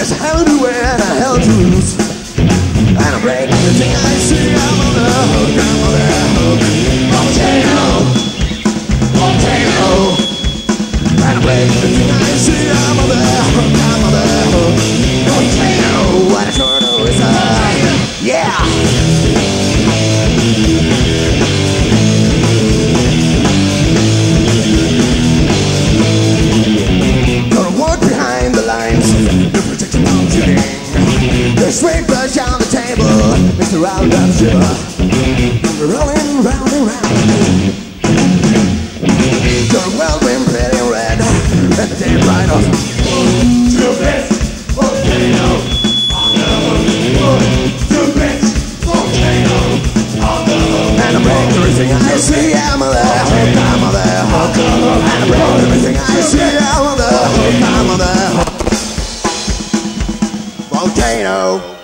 There's hell to wear and a hell to lose, and I break everything I see. I'm on the hook, I'm on the hook. Volcano, volcano, and I break everything I see. I'm on the hook, I'm on the hook. Volcano, what a turtle is yeah. Gonna walk behind the lines, the protection I'm shooting. There's straight brush on the table, Mr. Roundup sugar. Rolling round and round. Your whirlwind pretty red, and the day bright off. Stupid volcano on the hook. Stupid volcano on the hook. And I break everything I see. I'm on the hook, I'm on the hook. And I break everything I see. I'm on the hook, I'm on the hook. Volcano.